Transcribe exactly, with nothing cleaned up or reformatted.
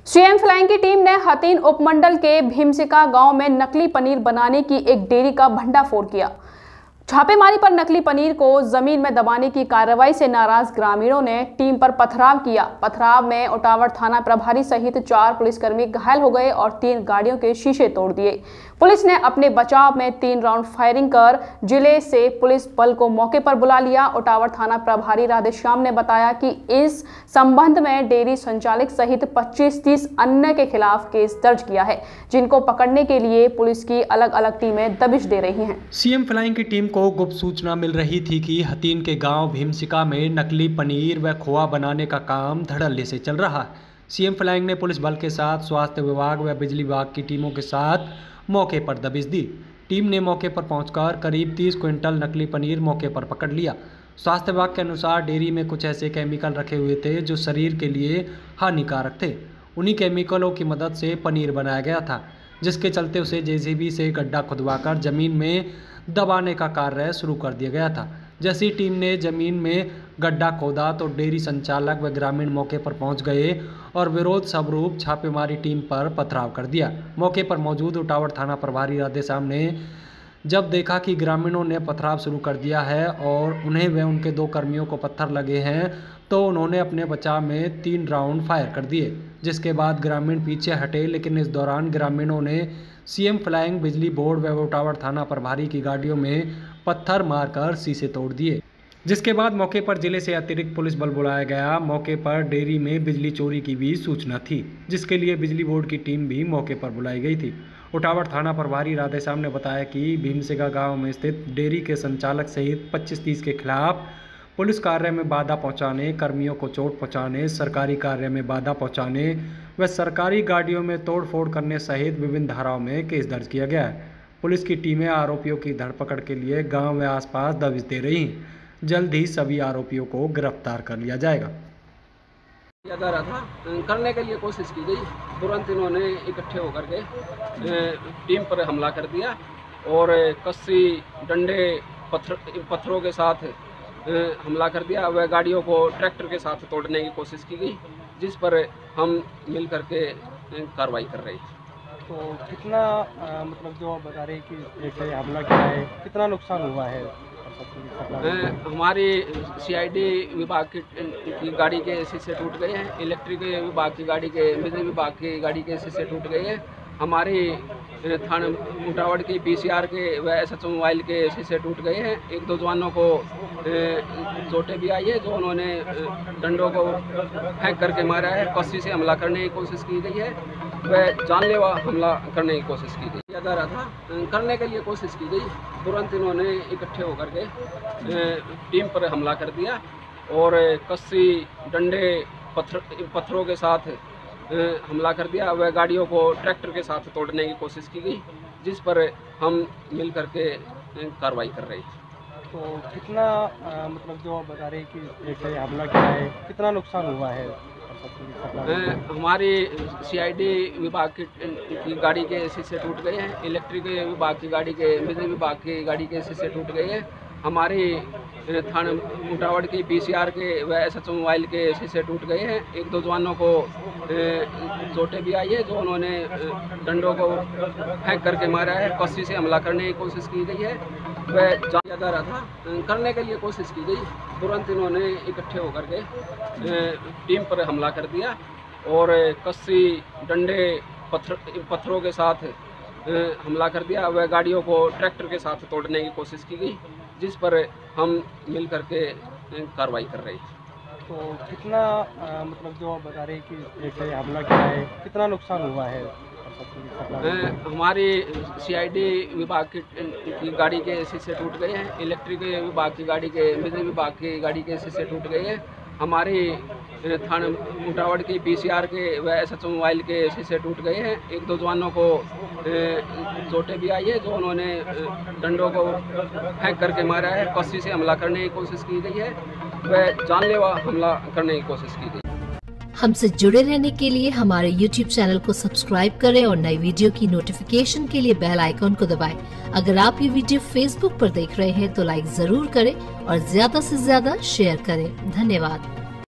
CM flying की team ने हथीन उपमंडल के भीमसिका गांव में नकली पनीर बनाने की एक डेयरी का भंडाफोड़ किया। छापेमारी पर नकली पनीर को जमीन में दबाने की कार्रवाई से नाराज ग्रामीणों ने टीम पर पथराव किया। पथराव में उटावर थाना प्रभारी सहित चार पुलिसकर्मी घायल हो गए और तीन गाड़ियों के शीशे तोड़ दिए। पुलिस ने अपने बचाव में तीन राउंड फायरिंग कर जिले से पुलिस बल को मौके पर बुला लिया। उटावर थाना प्रभारी राधेश्याम ने बताया कि इस संबंध में डेयरी संचालक सहित पच्चीस तीस अन्य के खिलाफ केस दर्ज किया है, जिनको पकड़ने के लिए पुलिस की अलग अलग टीमें दबिश दे रही हैं। सीएम फ्लाइंग की टीम को गुप्त सूचना मिल रही थी कि हथीन के गांव भीमसिका में नकली पनीर व खोआ बनाने का काम धड़ल्ले से चल रहा है। सीएम फ्लाइंग ने पुलिस बल के साथ स्वास्थ्य विभाग व बिजली विभाग की टीमों के साथ मौके पर दबिश दी। टीम ने मौके पर पहुंचकर करीब तीस क्विंटल नकली पनीर मौके पर पकड़ लिया। स्वास्थ्य विभाग के अनुसार डेयरी में कुछ ऐसे केमिकल रखे हुए थे जो शरीर के लिए हानिकारक थे। उन्हीं केमिकलों की मदद से पनीर बनाया गया था, जिसके चलते उसे जेसीबी से गड्ढा खुदवाकर जमीन में दबाने का कार्य शुरू कर दिया गया था। जैसी टीम ने जमीन में गड्ढा खोदा तो डेयरी संचालक व ग्रामीण मौके पर पहुंच गए और विरोध स्वरूप छापेमारी टीम पर पथराव कर दिया। मौके पर मौजूद उटावर थाना प्रभारी राधेश्याम ने जब देखा कि ग्रामीणों ने पथराव शुरू कर दिया है और उन्हें व उनके दो कर्मियों को पत्थर लगे हैं, तो उन्होंने अपने बचाव में तीन राउंड फायर कर दिए, जिसके बाद ग्रामीण पीछे हटे। लेकिन इस दौरान ग्रामीणों ने सीएम फ्लाइंग, बिजली बोर्ड व उटावर थाना प्रभारी की गाड़ियों में पत्थर मारकर शीशे तोड़ दिए, जिसके बाद मौके पर जिले से अतिरिक्त पुलिस बल बुलाया गया। मौके पर डेयरी में बिजली चोरी की भी सूचना थी, जिसके लिए बिजली बोर्ड की टीम भी मौके पर बुलाई गई थी। उटावर थाना प्रभारी राधेश्याम ने बताया कि भीमसिका गांव में स्थित डेयरी के संचालक सहित पच्चीस तीस के खिलाफ पुलिस कार्य में बाधा पहुंचाने, कर्मियों को चोट पहुंचाने, सरकारी कार्य में बाधा पहुंचाने व सरकारी गाड़ियों में तोड़फोड़ करने सहित विभिन्न धाराओं में केस दर्ज किया गया है। पुलिस की टीमें आरोपियों की धरपकड़ के लिए गांव व आसपास दबिश दे रही हैं। जल्द ही सभी आरोपियों को गिरफ्तार कर लिया जाएगा। किया जा रहा था, करने के लिए कोशिश की गई। तुरंत इन्होंने इकट्ठे होकर के टीम पर हमला कर दिया और कस्सी, डंडे, पत्थर पत्थरों के साथ हमला कर दिया। वह गाड़ियों को ट्रैक्टर के साथ तोड़ने की कोशिश की गई, जिस पर हम मिल करके कार्रवाई कर रहे थे। तो कितना आ, मतलब जो आप बता रहे हैं कि जैसे हमला किया है, कितना नुकसान हुआ है? हमारी सीआईडी विभाग की, की गाड़ी के शीशे टूट गए हैं, इलेक्ट्रिक विभाग की गाड़ी के, बिजली विभाग की गाड़ी के शीशे टूट गए हैं। हमारी थाना उटावर की पीसीआर के व एसएचओ मोबाइल के शीशे टूट गए हैं। एक दो जवानों को चोटें भी आई है, जो उन्होंने डंडों को फेंक करके मारा है। कस्सी से हमला करने की कोशिश की गई है, वह जानलेवा हमला करने की कोशिश की गई। किया जा रहा था, करने के लिए कोशिश की गई। तुरंत इन्होंने इकट्ठे होकर के टीम पर हमला कर दिया और कस्सी, डंडे, पत्थर पत्थरों के साथ हमला कर दिया। वह गाड़ियों को ट्रैक्टर के साथ तोड़ने की कोशिश की गई, जिस पर हम मिल करके कार्रवाई कर रहे थे। तो कितना आ, मतलब जो आप बता रहे हैं कि जैसे हमला किया है, कितना नुकसान हुआ है? हमारी सीआईडी विभाग की, की गाड़ी के शीशे टूट गए हैं, इलेक्ट्रिक विभाग की गाड़ी के, बिजली विभाग की गाड़ी के शीशे टूट गए हैं। हमारी थाना उटावर की पीसीआर के व एसएचओ मोबाइल के शीशे टूट गए हैं। एक दो जवानों को चोटें भी आई है, जो उन्होंने डंडों को फेंक करके मारा है। कस्सी से हमला करने की कोशिश की गई है, वह किया जा रहा था, करने के लिए कोशिश की गई। तुरंत इन्होंने इकट्ठे होकर के टीम पर हमला कर दिया और कस्सी, डंडे, पत्थर पत्थरों के साथ हमला कर दिया। वह गाड़ियों को ट्रैक्टर के साथ तोड़ने की कोशिश की गई, जिस पर हम मिल करके कार्रवाई कर रहे थे। तो कितना आ, मतलब जो आप बता रहे हैं कि जैसे हमला किया है, कितना नुकसान हुआ है? हमारी सीआईडी विभाग की, की गाड़ी के शीशे टूट गए हैं, इलेक्ट्रिक विभाग की गाड़ी के, बिजली विभाग की गाड़ी के शीशे टूट गए हैं। हमारी थाना उटावर की पीसीआर के व एसएचओ मोबाइल के शीशे टूट गए हैं। एक दो जवानों को चोटें भी आई है, जो उन्होंने डंडों को फेंक करके मारा है। कस्सी से हमला करने की कोशिश की गई है, वह जानलेवा हमला करने की कोशिश की गई। हमसे जुड़े रहने के लिए हमारे यूट्यूब चैनल को सब्सक्राइब करें और नई वीडियो की नोटिफिकेशन के लिए बेल आइकॉन को दबाएं। अगर आप ये वीडियो फेसबुक पर देख रहे हैं तो लाइक जरूर करें और ज्यादा से ज्यादा शेयर करें। धन्यवाद।